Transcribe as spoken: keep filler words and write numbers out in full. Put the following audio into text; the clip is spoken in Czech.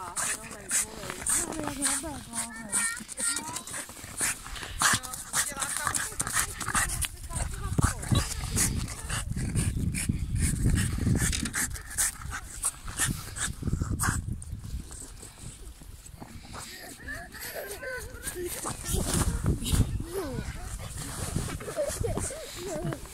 啊，佢都未拖你。啊，你有幾多病啊？係。